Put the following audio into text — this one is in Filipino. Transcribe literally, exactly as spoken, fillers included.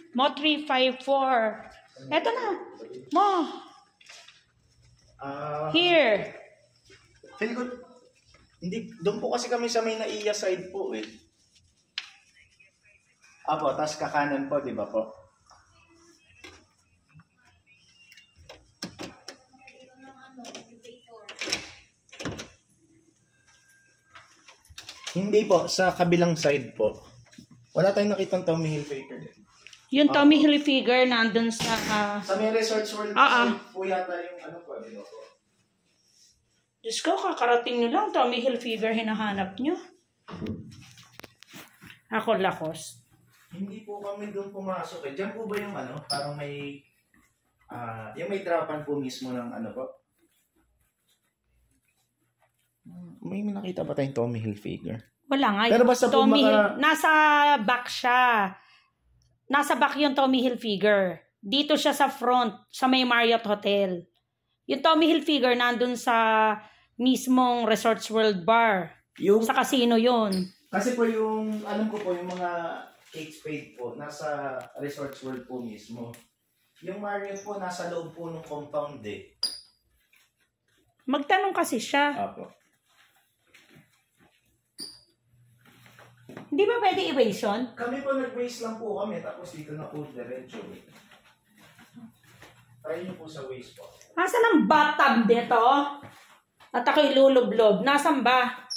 Mo three five four. Eto na. Mo. Ah, Here. feel ko, hindi, doon po kasi kami sa may naiya side po eh. Apo, tas kakanan po, di ba po? Hindi po, sa kabilang side po. Wala tayong nakitang Tommy Hilfiger din. Yung Tommy Hilfiger nandun sa... Uh, Sa may Resorts World uh, uh. po yata yung ano po, di ba po? Diyos ko, kakarating nyo lang. Tommy Hilfiger hinahanap nyo. Ako, Lacoste. Hindi po kami doon pumasok eh. Diyan po ba yung ano, parang may... Uh, yung may trapan po mismo ng ano po? May nakita ba tayong Tommy Hilfiger? Wala nga. Pero basta po Tommy maka... Hil- nasa back siya. Nasa back yung Tommy Hilfiger. Dito siya sa front, sa may Marriott Hotel. Yung Tommy Hilfiger nandun sa mismong Resorts World Bar. Yung... Sa casino yun. Kasi po yung, alam ko po, yung mga Kate Spade po, nasa Resorts World po mismo. Yung Marriott po, nasa loob po ng compound eh. Magtanong kasi siya. Apo. Hindi ba pwede i-waste yun? Kami po nag-waste lang po kami, tapos dito na po diretso. Try nyo po sa waste po. Nasaan ang bathtub dito? At ako'y lulublob. Nasaan ba?